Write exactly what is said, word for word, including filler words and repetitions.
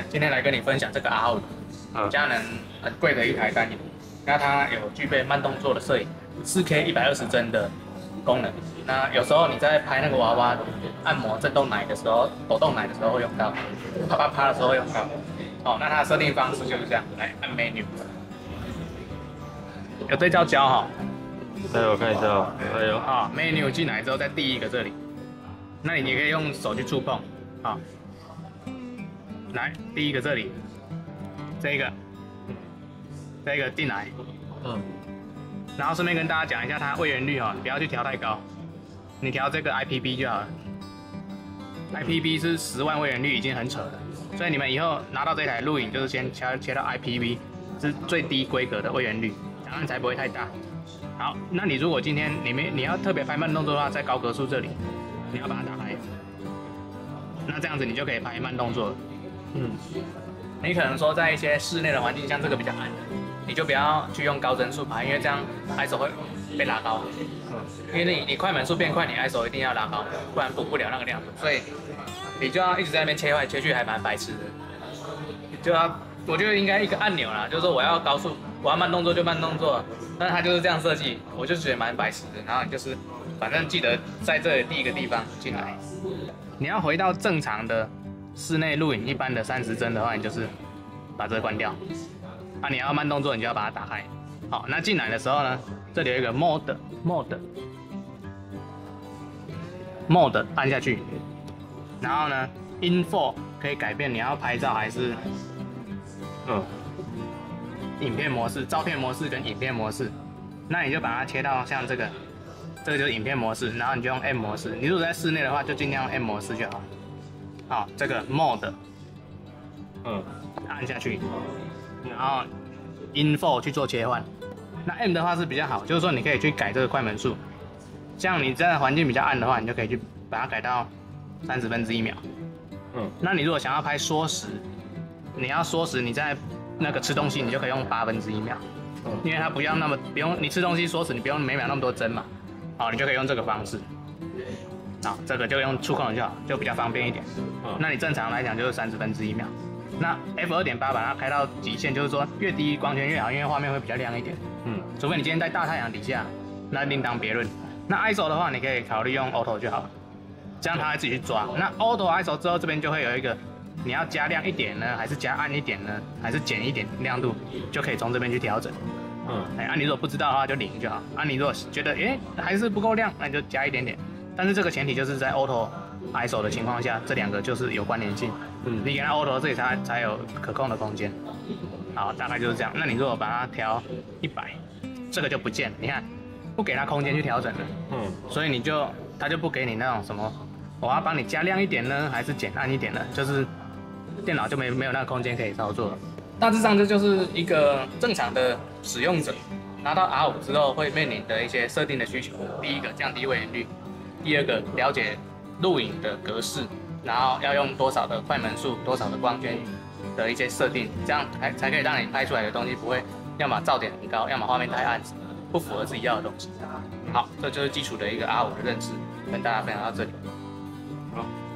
今天来跟你分享这个 R 五，佳能很贵的一台单眼，那它有具备慢动作的摄影， 四 K 一百二十帧的功能。那有时候你在拍那个娃娃按摩震动奶的时候，抖动奶的时候会用到，啪啪啪的时候会用到。哦，那它的设定方式就是这样，来按 menu， 有对焦焦哈。 对，我看一下哦。哎呦， 啊 ，menu 进来之后，在第一个这里，那你也可以用手去触碰，啊，来第一个这里，这个，这个进来，嗯，然后顺便跟大家讲一下它位元率哈，你不要去调太高，你调这个 I P B 就好了。I P B 是十万位元率已经很扯了，所以你们以后拿到这台录影就是先切切到 I P B， 是最低规格的位元率，这样才不会太大。好，那你如果今天你没你要特别拍慢动作的话，在高格数这里，你要把它打开，那这样子你就可以拍慢动作了。嗯，你可能说在一些室内的环境，像这个比较暗的，你就不要去用高帧数拍，因为这样 I S O 会被拉高。嗯，因为你你快门速变快，你 I S O 一定要拉高，不然补不了那个亮度。所以你就要一直在那边切来切去，还蛮白痴的。你就要，我觉得应该一个按钮啦，就是说我要高速，我要慢动作就慢动作。但是它就是这样设计，我就觉得蛮白痴的。然后你就是，反正记得在这里第一个地方进来。你要回到正常的室内录影，一般的三十帧的话，你就是把这个关掉。啊，你要慢动作，你就要把它打开。好，那进来的时候呢，这里有一个 mode mode mode 按下去，然后呢 info 可以改变你要拍照还是嗯。影片模式、照片模式跟影片模式，那你就把它切到像这个，这个就是影片模式，然后你就用 M 模式。你如果在室内的话，就尽量用 M 模式就好。好，这个 Mode， 嗯，按下去，然后 Info 去做切换。那 M 的话是比较好，就是说你可以去改这个快门数，像你在环境比较暗的话，你就可以去把它改到三十分之一秒。嗯，那你如果想要拍缩时，你要缩时，你在那个吃东西你就可以用八分之一秒，因为它不要那么不用你吃东西缩时，你不用每秒那么多帧嘛，好，你就可以用这个方式，好，这个就用触控就好，就比较方便一点。那你正常来讲就是三十分之一秒，那 F 二点八 把它开到极限，就是说越低光圈越好，因为画面会比较亮一点。嗯，除非你今天在大太阳底下，那另当别论。那 I S O 的话，你可以考虑用 Auto 就好了，这样它会自己去抓。那 Auto I S O 之后这边就会有一个。你要加亮一点呢，还是加暗一点呢，还是减一点亮度，就可以从这边去调整。嗯，哎，啊，你如果不知道的话就零就好。啊，你如果觉得哎还是不够亮，那你就加一点点。但是这个前提就是在 Auto I S O 的情况下，这两个就是有关联性。嗯，你给它 Auto 这里才才有可控的空间。好，大概就是这样。那你如果把它调一百，这个就不见了。你看，不给它空间去调整了。嗯，所以你就它就不给你那种什么，我要帮你加亮一点呢，还是减暗一点呢？就是。电脑就没没有那个空间可以操作了。大致上这就是一个正常的使用者拿到 R 五之后会面临的一些设定的需求。第一个降低位元率，第二个了解录影的格式，然后要用多少的快门数、多少的光圈的一些设定，这样才才可以让你拍出来的东西不会要么噪点很高，要么画面太暗，不符合自己要的东西。好，这就是基础的一个 R 五的认知，跟大家分享到这里。好。